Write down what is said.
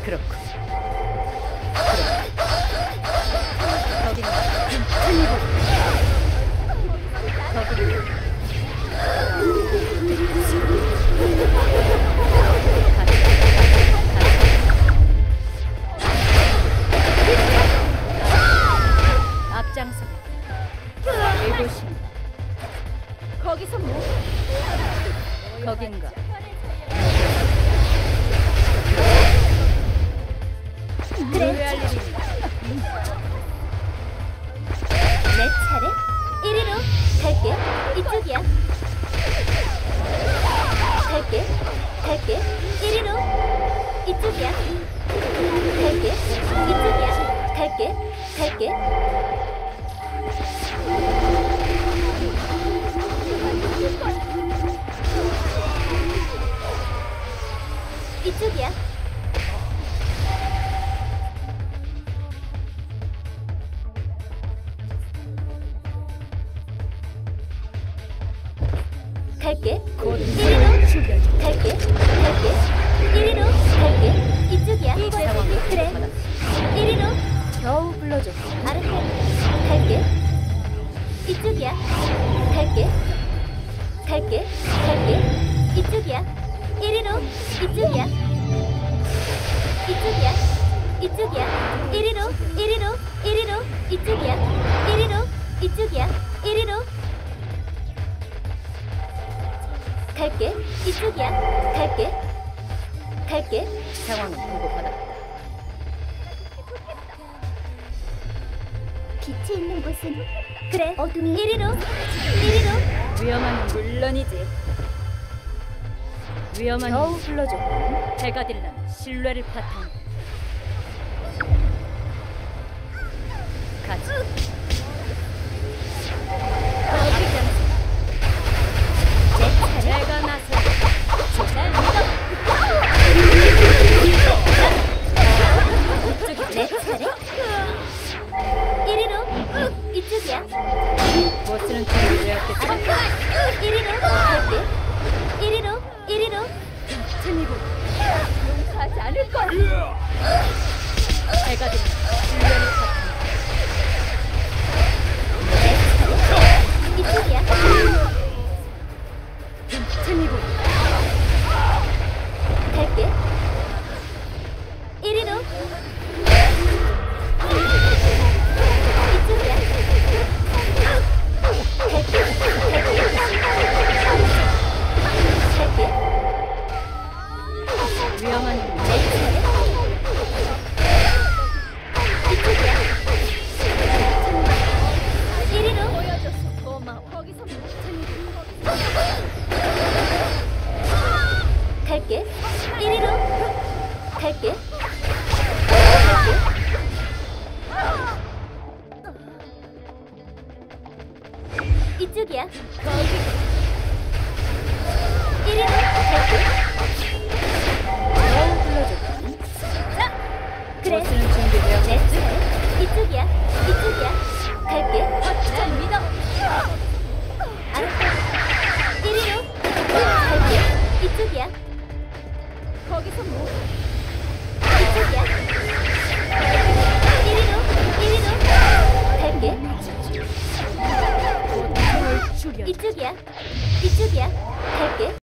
그렇군. 거긴 튼튼이고. 거긴 앞장서. 이곳이 거기서 뭐? 거긴가? 그래. 의뢰할 일이 내 차례? 이리로 갈게. 이쪽이야. 갈게. 이리로. 이쪽이야. 갈게. 이쪽이야. 갈게. 이리로 갈게. 이리로 갈게. 이쪽이야. 그래. 이리로 겨우 불러줘. 알았어. 갈게. 이쪽이야. 갈게. 이쪽이야. 이리로. 이쪽이야. 이리로. 이쪽이야. 이리로. 갈게. 이쪽이야. 갈게. 상황은 보고받았다. 빛이 있는 곳은 그래. 어둠이 이리로. 위험한 물론이지. 위험한 겨우 불러줘. 해가 딜란 신뢰를 바탕. 가지. 내가 나서. 날 믿어. 내 차례. 이리로. 이쪽이야. 보스는 준비를 해왔겠지. 이리로 갈게. 이리로. 튼이고 용서하지 않을 거야. 해가 딜란 신뢰를 바탕. 이쪽이야. 튼이고 갈게. 이리로. 이쪽이야. 갈게. 위험한 이쪽이야. 이리로. 보여줘서 고마워. 거기서 갈게. 이리로. 갈게. 이쪽이야. 이리로 갈게. 겨우 불러줘. 그래. 보스는 준비되었겠지. 내 차례. 이쪽이야. 갈게. 날 믿어. 알았어. 이리로 갈게. 이쪽이야. 거기서 뭐? 이쪽이야. 이리로 갈게. 고통을 줄여. 이쪽이야. 갈게.